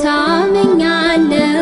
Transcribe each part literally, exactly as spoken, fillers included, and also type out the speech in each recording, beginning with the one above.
ታምኛለሁ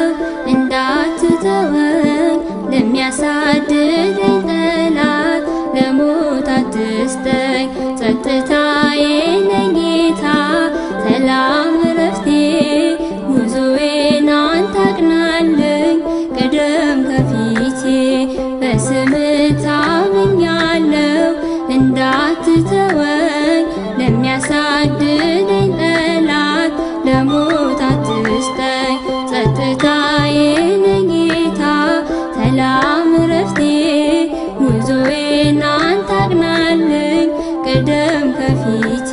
እንዳትተወኝ ለሚያሳድደኝ ጠላት ለሞት አትስጠኝ ጸጥታዬ ነህ ጌታ ሰላም እረፍቴ ጉዞዬን አንተ አቅናልኝ ቅደም ከፊቴ በስምህ ታምኛለሁ እንዳትተወኝ ለሚያሳድደኝ ጠላት ለሞት አትስጠኝ ጸጥታዬ ነህ ጌታ ሰላም እረፍቴ ጉዞዬን አንተ አቅናልኝ ቅደም ከፊቴ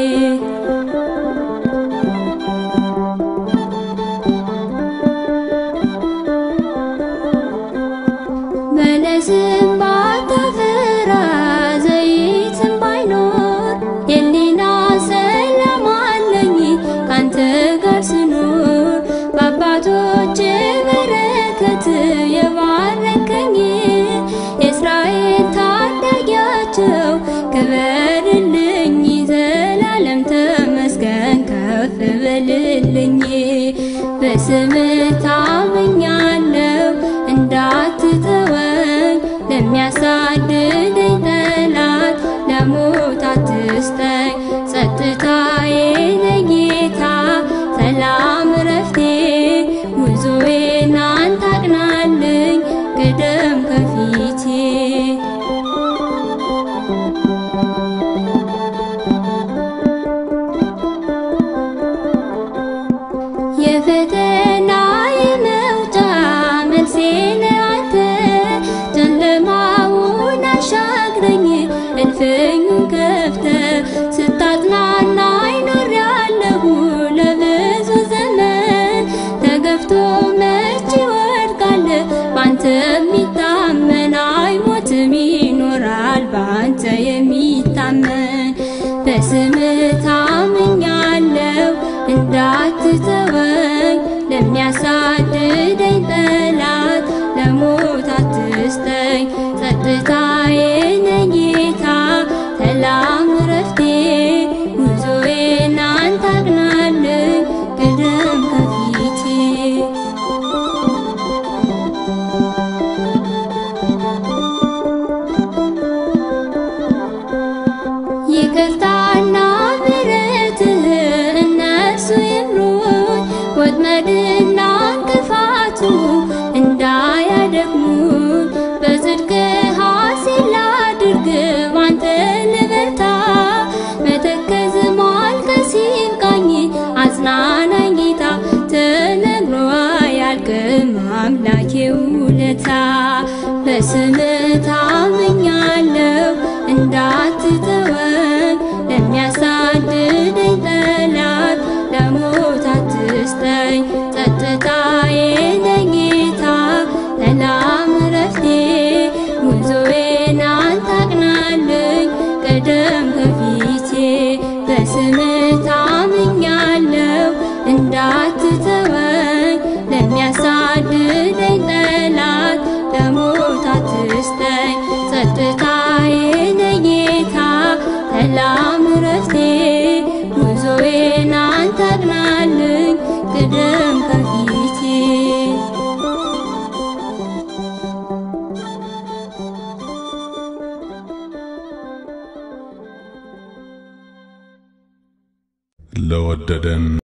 በለስም ባታፈራ ዘይትም ባይኖር የሊና ሰላም አለኝ ካንተ ጋር ስኖር በአባቶች በረከት የባረከኝ የእስራኤል ታዳጊያቸው ክበርልኝ ዘላለም ተመስገን ከፍ በልልኝ በስምህ ታምኛለሁ እንዳትተወኝ ለሚያሳድደኝ ጠላት ለሞት አትስጠኝ ጸጥታዬ ነህ ጌታ ሰላም እረፍቴ ጉዞዬን አንተ አቅናልኝ ቅደም ከፊቴ የፈተናዬ መውጫ መልሴ ነህ አንተ ጨለማውን አሻግረኝ እልፍኙን ከፍተህ ስታጽናናኝ ኖሬአለሁ ለብዙ ዘመን ተገፍቶ መች ይወድቃል ባንተ የሚታመን አይሞትም ይኖራል ባንተ የሚታመን በስምህ ታምኛለሁ እንዳትተወኝ ለሚያሳድደኝ ጠላት ለሞት አትስጠኝ ጸጥታዬ ነህ ጌታ ሰላም እረፍቴ ጉዞዬን አንተ አቅናልኝ ቅደም ከፊቴ ይቅርታና ምሕረትህ እነሱ ይምሩኝ ወጥመድና እንቅፋቱ እንዳያደክሙኝ በጽድቅህ ሐሴት ላድርግ ባንተ ልበርታ መተከዝ ማልቀስ ይብቃኝ አጽናናኝ ጌታ ተነግሮ አያልቅም አምላኬ ውለታ በስምህ ታምኛለሁ እንዳትተወኝ ለሚያሳድደኝ ጠላት ለሞት አትስጠኝ ጸጥታዬ ነህ ጌታ ሰላም እረፍቴ ጉዞዬን አንተ አቅናልኝ ቅደም ከፊቴ በስምህ ታምኛለሁ እንዳትተወኝ ለሚያሳድደኝ ጠላት ለሞት አትስጠኝ ጸጥታዬ ነህ ጌታ ሰላም እረፍቴ ጉዞዬን አንተ አቅናልኝ ቅደም ከፊቴ ለወደደን